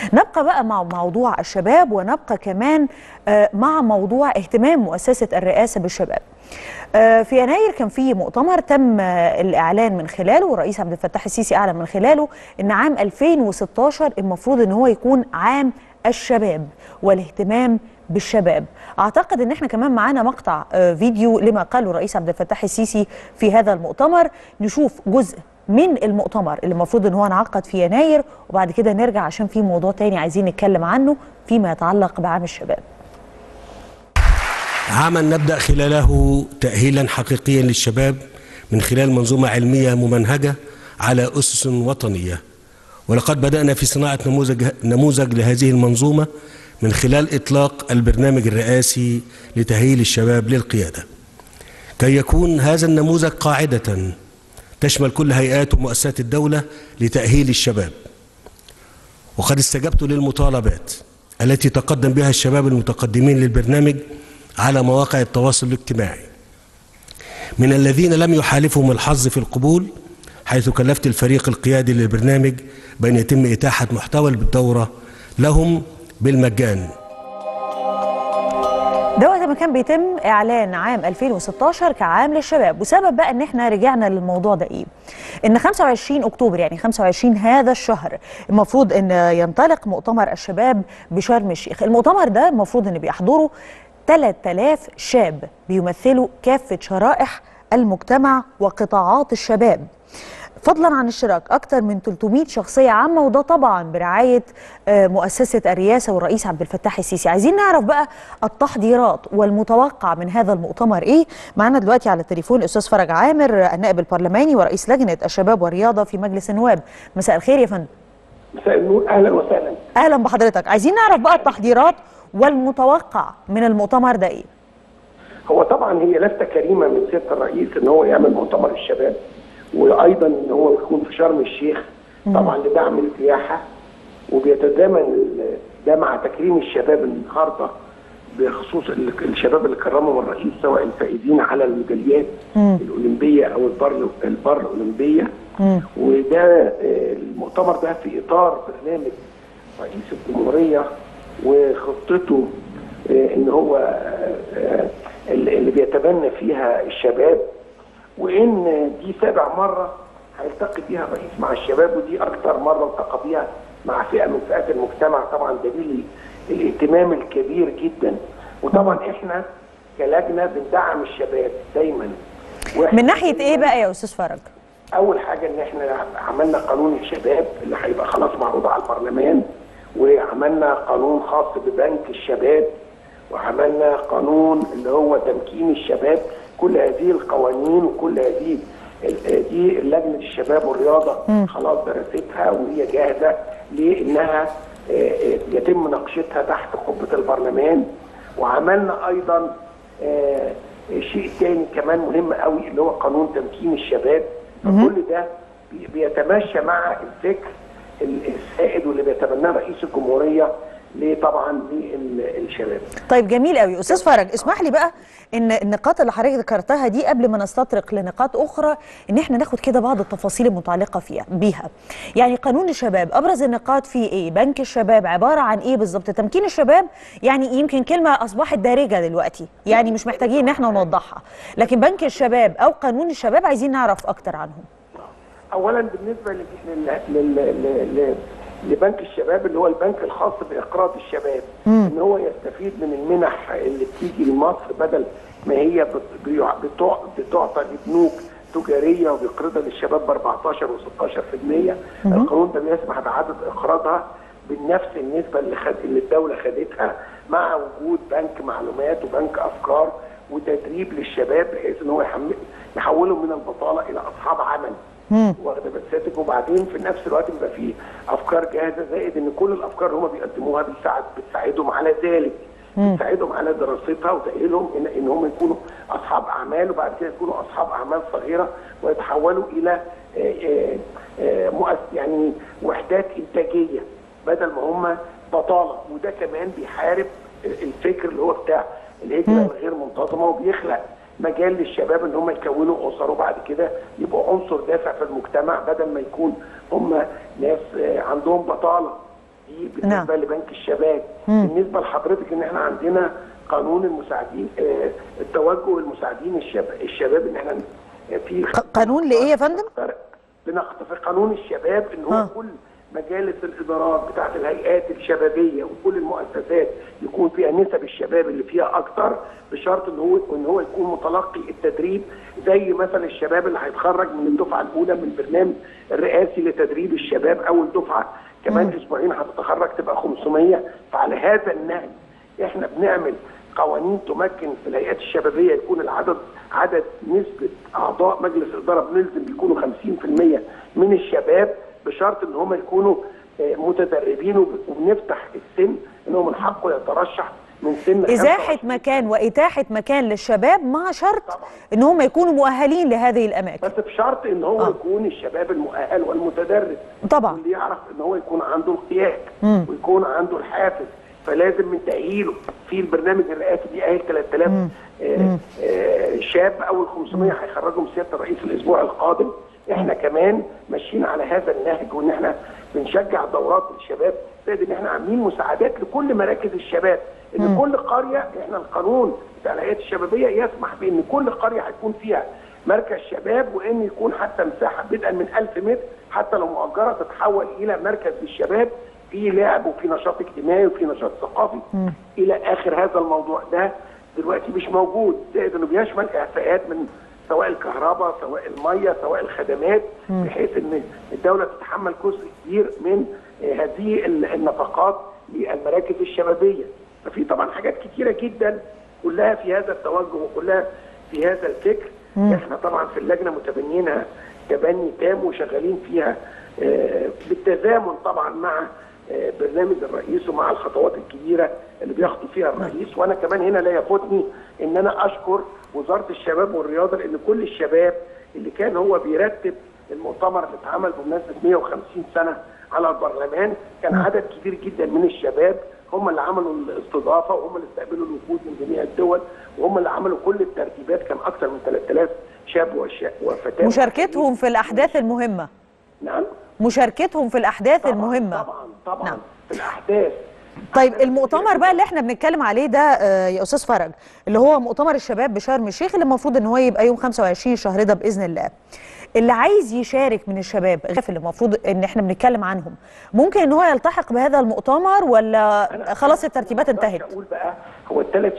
نبقى بقى مع موضوع الشباب، ونبقى كمان مع موضوع اهتمام مؤسسة الرئاسة بالشباب. في يناير كان في مؤتمر تم الإعلان من خلاله، والرئيس عبد الفتاح السيسي أعلن من خلاله إن عام 2016 المفروض إن هو يكون عام الشباب والاهتمام بالشباب. أعتقد إن احنا كمان معانا مقطع فيديو لما قاله الرئيس عبد الفتاح السيسي في هذا المؤتمر، نشوف جزء من المؤتمر اللي المفروض إن هو انعقد في يناير، وبعد كده نرجع عشان في موضوع تاني عايزين نتكلم عنه فيما يتعلق بعام الشباب. عاما نبدأ خلاله تأهيلا حقيقيا للشباب من خلال منظومة علمية ممنهجة على أسس وطنية، ولقد بدأنا في صناعة نموذج لهذه المنظومة من خلال إطلاق البرنامج الرئاسي لتأهيل الشباب للقيادة، كي يكون هذا النموذج قاعدة تشمل كل هيئات ومؤسسات الدولة لتأهيل الشباب. وقد استجبت للمطالبات التي تقدم بها الشباب المتقدمين للبرنامج على مواقع التواصل الاجتماعي من الذين لم يحالفهم الحظ في القبول، حيث كلفت الفريق القيادي للبرنامج بأن يتم إتاحة محتوى الدورة لهم بالمجان. ده وقت ما كان بيتم إعلان عام 2016 كعام للشباب. وسبب بقى إن احنا رجعنا للموضوع ده إيه؟ إن 25 أكتوبر يعني 25 هذا الشهر المفروض إن ينطلق مؤتمر الشباب بشرم الشيخ. المؤتمر ده المفروض إن بيحضره 3000 شاب بيمثلوا كافة شرائح المجتمع وقطاعات الشباب، فضلا عن اشتراك أكثر من 300 شخصية عامة، وده طبعا برعاية مؤسسة الرئاسة والرئيس عبد الفتاح السيسي. عايزين نعرف بقى التحضيرات والمتوقع من هذا المؤتمر إيه؟ معنا دلوقتي على التليفون الأستاذ فرج عامر، النائب البرلماني ورئيس لجنة الشباب والرياضة في مجلس النواب. مساء الخير يا فندم. مساء النور، أهلا وسهلا. أهلا بحضرتك. عايزين نعرف بقى التحضيرات والمتوقع من المؤتمر ده ايه؟ هو طبعا هي لفتة كريمة من سيادة الرئيس ان هو يعمل مؤتمر الشباب، وايضا ان هو يكون في شرم الشيخ طبعا لدعم السياحة، وبيتضامن ده مع تكريم الشباب النهارده بخصوص الشباب اللي كرمهم الرئيس، سواء الفائزين على الميداليات الاولمبيه او البر الاولمبيه. وده المؤتمر ده في اطار برنامج رئيس الجمهوريه وخطته ان هو اللي بيتبنى فيها الشباب، وان دي 7 مرة هيلتقي بيها الرئيس مع الشباب، ودي اكثر مرة التقى بيها مع فئة من فئات المجتمع. طبعا دليل الاهتمام الكبير جدا. وطبعا احنا كلجنة بندعم الشباب دايما. من ناحية ايه بقى يا استاذ فرج؟ اول حاجة ان احنا عملنا قانون الشباب اللي هيبقى خلاص معروض على البرلمان، وعملنا قانون خاص ببنك الشباب، وعملنا قانون اللي هو تمكين الشباب. كل هذه القوانين وكل هذه دي لجنة الشباب والرياضة خلاص درستها وهي جاهزة لأنها يتم مناقشتها تحت قبة البرلمان. وعملنا أيضا شيء تاني كمان مهم قوي اللي هو قانون تمكين الشباب. فكل ده بيتماشى مع الفكر السائد واللي بيتبناه رئيس الجمهورية طبعا للشباب. طيب جميل قوي. استاذ فرج، اسمح لي بقى ان النقاط اللي حضرتك ذكرتها دي قبل ما نستطرق لنقاط اخرى ان احنا ناخد كده بعض التفاصيل المتعلقه بيها. يعني قانون الشباب ابرز النقاط فيه ايه؟ بنك الشباب عباره عن ايه بالظبط؟ تمكين الشباب يعني يمكن كلمه اصبحت دارجه دلوقتي، يعني مش محتاجين ان احنا نوضحها، لكن بنك الشباب او قانون الشباب عايزين نعرف اكتر عنهم. اولا بالنسبه لبنك الشباب اللي هو البنك الخاص باقراض الشباب، ان هو يستفيد من المنح اللي بتيجي لمصر بدل ما هي بتعطى لبنوك تجاريه وبيقرضها للشباب ب 14 و16%. القانون ده بيسمح بعدد اقراضها بنفس النسبه اللي الدوله خدتها، مع وجود بنك معلومات وبنك افكار وتدريب للشباب بحيث ان هو يحولهم من البطاله الى اصحاب عمل. واخده بساتك. وبعدين في نفس الوقت بيبقى فيه افكار جاهزه، زائد ان كل الافكار اللي هم بيقدموها بتساعدهم على ذلك، بتساعدهم على دراستها وتاهيلهم ان هم يكونوا اصحاب اعمال، وبعد كده يكونوا اصحاب اعمال صغيره ويتحولوا الى يعني وحدات انتاجيه بدل ما هم بطاله. وده كمان بيحارب الفكر اللي هو بتاع الهجره الغير منتظمه، وبيخلق مجال للشباب ان هم يكونوا اسر وبعد كده يبقوا عنصر دافع في المجتمع بدل ما يكون هم ناس عندهم بطاله. دي بالنسبه لبنك الشباب. بالنسبه لحضرتك ان احنا عندنا قانون المساعدين، التوجه المساعدين الشباب ان احنا في قانون لايه يا فندم؟ في قانون الشباب ان هو كل مجالس الادارات بتاعت الهيئات الشبابيه وكل المؤسسات يكون فيها نسب الشباب اللي فيها اكتر، بشرط ان هو يكون متلقي التدريب، زي مثلا الشباب اللي هيتخرج من الدفعه الاولى من البرنامج الرئاسي لتدريب الشباب، اول دفعه كمان اسبوعين هتتخرج تبقى 500. فعلى هذا النهج احنا بنعمل قوانين تمكن في الهيئات الشبابيه يكون عدد نسبه اعضاء مجلس الاداره بنلزم يكونوا 50% من الشباب، بشرط ان هم يكونوا متدربين، وبنفتح السن ان هو من حقه يترشح من سن ازاحه مكان واتاحه مكان للشباب، مع شرط ان هم يكونوا مؤهلين لهذه الاماكن، بس بشرط ان هو يكون الشباب المؤهل والمتدرب طبعا، واللي يعرف ان هو يكون عنده القياده ويكون عنده الحافز. فلازم من تاهيله في البرنامج الرئاسي بيأهل 3000 شاب، اول 500 هيخرجهم سياده الرئيس الاسبوع القادم. احنا كمان ماشيين على هذا النهج، وان احنا بنشجع دورات الشباب، زائد ان احنا عاملين مساعدات لكل مراكز الشباب، ان كل قريه، احنا القانون بتاع الهيئات الشبابيه يسمح بان كل قريه هيكون فيها مركز شباب، وان يكون حتى مساحه بدءا من 1000 متر حتى لو مؤجره تتحول الى مركز للشباب، في لعب وفي نشاط اجتماعي وفي نشاط ثقافي الى اخر هذا الموضوع. ده دلوقتي مش موجود، زائد انه بيشمل اعفاءات من سواء الكهرباء سواء الميه سواء الخدمات، بحيث ان الدوله تتحمل جزء كبير من هذه النفقات للمراكز الشبابيه. ففي طبعا حاجات كتيره جدا كلها في هذا التوجه وكلها في هذا الفكر. احنا طبعا في اللجنه متبنيينها تبني تام وشغالين فيها بالتزامن طبعا مع برنامج الرئيس ومع الخطوات الكبيره اللي بياخدوا فيها الرئيس. وانا كمان هنا لا يفوتني ان انا اشكر وزاره الشباب والرياضه، لان كل الشباب اللي كان هو بيرتب المؤتمر اللي اتعمل بمناسبه 150 سنه على البرلمان، كان عدد كبير جدا من الشباب هم اللي عملوا الاستضافه، وهم اللي استقبلوا الوفود من جميع الدول، وهم اللي عملوا كل الترتيبات. كان اكثر من 3000 شاب وفتاه مشاركتهم في الاحداث المهمه. نعم، مشاركتهم في الاحداث طبعًا المهمه. طبعا نعم. في الاحداث. طيب المؤتمر بقى اللي احنا بنتكلم عليه ده يا استاذ فرج، اللي هو مؤتمر الشباب بشرم الشيخ، اللي المفروض ان هو يبقى يوم 25 الشهر ده باذن الله. اللي عايز يشارك من الشباب اللي المفروض ان احنا بنتكلم عنهم، ممكن ان هو يلتحق بهذا المؤتمر ولا خلاص الترتيبات انتهت؟ اقول بقى هو ال3000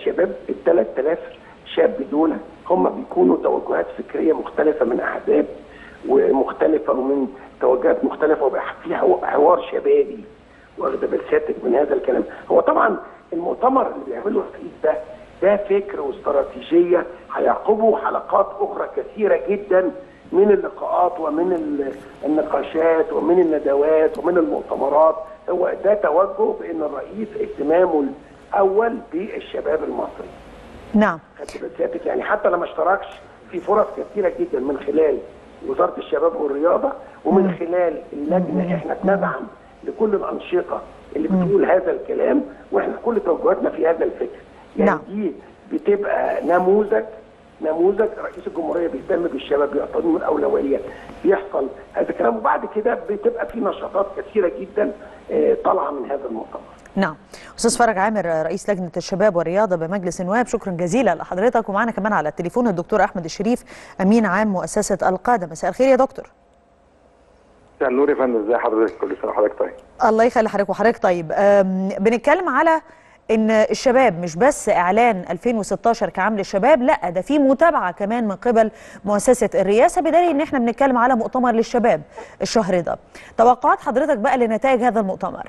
شاب دول هم بيكونوا توجهات فكريه مختلفه من احزاب ومختلفه ومن توجهات مختلفه، وبقى فيها حوار شبابي، واخده بال سيادتك من هذا الكلام. هو طبعا المؤتمر اللي بيعمله الرئيس ده فكر واستراتيجيه هيعقبه حلقات اخرى كثيره جدا من اللقاءات ومن النقاشات ومن الندوات ومن المؤتمرات. هو ده توجه بان الرئيس اهتمامه الاول بالشباب المصري. نعم. خدت بال سيادتك، يعني حتى لما اشتركش في فرص كثيره جدا من خلال وزاره الشباب والرياضه ومن خلال اللجنه، احنا بندعم لكل الانشطه اللي بتقول هذا الكلام، واحنا كل توجهاتنا في هذا الفكر. يعني نعم. دي بتبقى نموذج رئيس الجمهوريه بيهتم بالشباب، بيعطيه من الاولويه، بيحصل هذا الكلام، وبعد كده بتبقى في نشاطات كثيره جدا طالعه من هذا المؤتمر. نعم. استاذ فرج عامر رئيس لجنه الشباب والرياضه بمجلس النواب، شكرا جزيلا لحضرتك. ومعنا كمان على التليفون الدكتور احمد الشريف، امين عام مؤسسه القاده. مساء الخير يا دكتور. مساء النور يا فندم، ازي حضرتك؟ كل سنه وحضرتك طيب. الله يخلي حضرتك وحضرتك طيب. بنتكلم على ان الشباب مش بس اعلان 2016 كعام للشباب، لا ده في متابعه كمان من قبل مؤسسه الرئاسه، بدليل ان احنا بنتكلم على مؤتمر للشباب الشهر ده. توقعات حضرتك بقى لنتائج هذا المؤتمر؟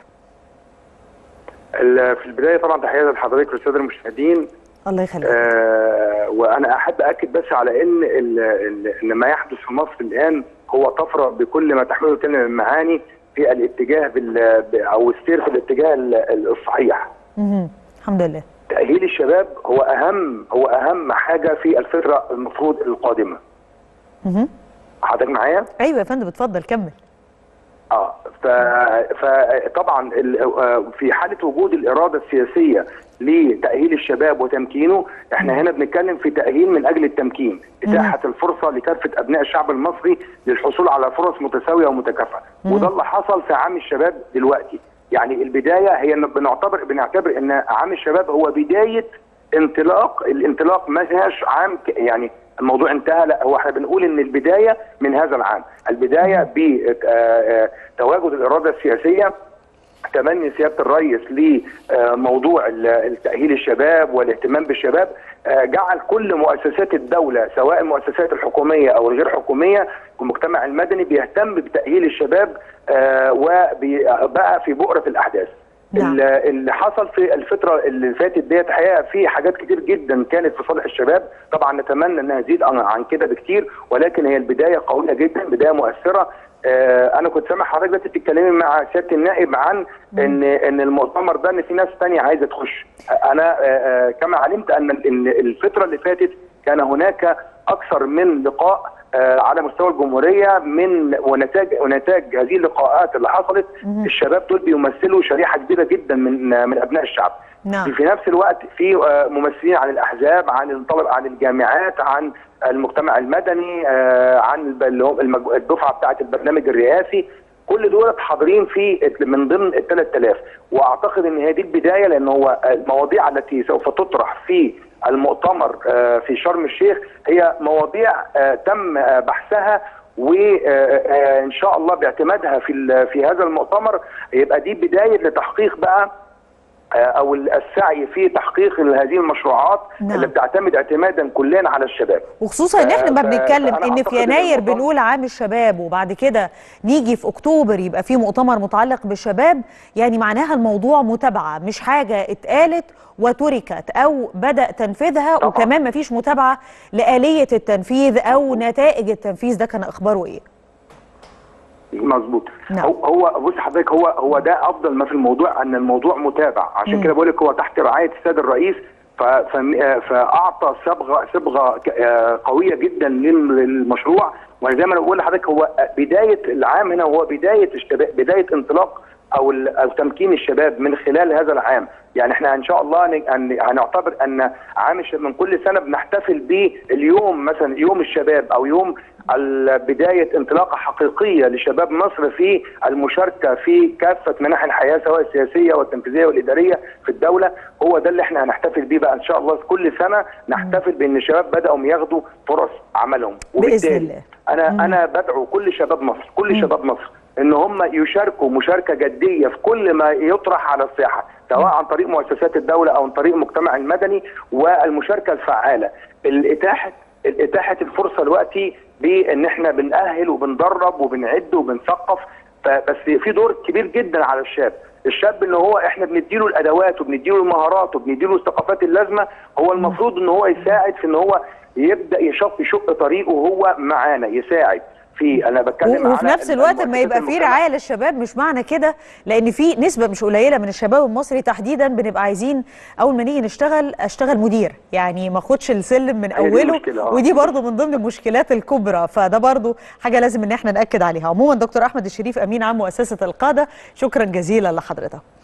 في البدايه طبعا تحيه لحضرتك والساده المشاهدين. الله يخليك. وانا احب اكد بس على ان ما يحدث في مصر الان هو طفره بكل ما تحمله كلمه من معاني في الاتجاه او السير في الاتجاه الصحيح. الحمد لله. تأهيل الشباب هو اهم حاجه في الفتره المفروض القادمه. حضرتك معايا؟ ايوه يا فندم، اتفضل كمل. فطبعا في حاله وجود الاراده السياسيه لتأهيل الشباب وتمكينه، احنا هنا بنتكلم في تأهيل من اجل التمكين، اتاحه الفرصه لكافه ابناء الشعب المصري للحصول على فرص متساويه ومتكافئه، وده اللي حصل في عام الشباب دلوقتي. يعني البدايه هي ان بنعتبر ان عام الشباب هو بدايه الانطلاق ما هياش عام يعني الموضوع انتهى، لا هو احنا بنقول ان البدايه من هذا العام، البدايه بتواجد الاراده السياسيه، تمني سياده الرئيس لموضوع تاهيل الشباب والاهتمام بالشباب، جعل كل مؤسسات الدوله سواء المؤسسات الحكوميه او الغير حكوميه والمجتمع المدني بيهتم بتاهيل الشباب، وبقى في بؤره الاحداث. نعم. اللي حصل في الفتره اللي فاتت ديت حقيقه في حاجات كتير جدا كانت في صالح الشباب، طبعا نتمنى انها تزيد عن كده بكتير، ولكن هي البدايه قويه جدا، بدايه مؤثره. انا كنت سامع حضرتك دلوقتي بتتكلمي مع سياده النائب عن ان المؤتمر ده ان في ناس ثانيه عايزه تخش. انا كما علمت ان الفتره اللي فاتت كان هناك اكثر من لقاء على مستوى الجمهوريه ونتاج هذه اللقاءات اللي حصلت، الشباب دول بيمثلوا شريحه كبيره جدا من ابناء الشعب. نعم. في نفس الوقت في ممثلين عن الاحزاب، عن الجامعات، عن المجتمع المدني، عن الدفعه بتاعه البرنامج الرئاسي، كل دول حاضرين في من ضمن ال 3000، واعتقد ان هي دي البدايه، لان هو المواضيع التي سوف تطرح في المؤتمر في شرم الشيخ هي مواضيع تم بحثها، وان شاء الله باعتمادها في هذا المؤتمر يبقى دي بدايه لتحقيق بقى او السعي في تحقيق هذه المشروعات. نعم. اللي بتعتمد اعتمادا كلنا على الشباب، وخصوصا ان احنا ما بنتكلم ان في يناير بنقول عام الشباب وبعد كده نيجي في اكتوبر يبقى في مؤتمر متعلق بالشباب، يعني معناها الموضوع متابعه، مش حاجه اتقالت وتركت او بدأ تنفيذها طبعا. وكمان ما فيش متابعه لآلية التنفيذ او نتائج التنفيذ، ده كان اخباره ايه؟ مظبوط. نعم. هو بص حضرتك، هو ده افضل ما في الموضوع، ان الموضوع متابع، عشان كده بقول لك هو تحت رعايه السيد الرئيس، فاعطى صبغه قويه جدا للمشروع. وزي ما انا بقول لحضرتك هو بدايه العام هنا، هو بدايه الشباب، بدايه انطلاق او تمكين الشباب من خلال هذا العام. يعني احنا ان شاء الله هنعتبر ان عام الشباب من كل سنه بنحتفل باليوم، مثلا يوم الشباب او يوم بدايه انطلاقه حقيقيه لشباب مصر في المشاركه في كافه مناحي الحياه، سواء السياسيه والتنفيذيه والاداريه في الدوله. هو ده اللي احنا هنحتفل بيه بقى ان شاء الله، في كل سنه نحتفل بان الشباب بداوا ياخدوا فرص عملهم. وبالتالي انا بدعو كل شباب مصر ان هم يشاركوا مشاركه جديه في كل ما يطرح على الساحه، سواء عن طريق مؤسسات الدوله او عن طريق المجتمع المدني، والمشاركه الفعاله، الاتاحه الفرصه دلوقتي بان احنا بنأهل وبندرب وبنعد وبنثقف. بس في دور كبير جدا على الشاب ان هو احنا بنديله الادوات وبنديله المهارات وبنديله الثقافات اللازمه. هو المفروض ان هو يساعد في ان هو يبدا يشق طريقه وهو معانا، يساعد في، انا بتكلم وفي نفس الوقت ما يبقى في رعايه للشباب. مش معنى كده، لان في نسبه مش قليله من الشباب المصري تحديدا بنبقى عايزين اول ما نيجي اشتغل مدير، يعني ما اخدش السلم من اوله، ودي برضو من ضمن المشكلات الكبرى، فده برضو حاجه لازم ان احنا ناكد عليها. عموما دكتور احمد الشريف، امين عام مؤسسه القاده، شكرا جزيلا لحضرتك.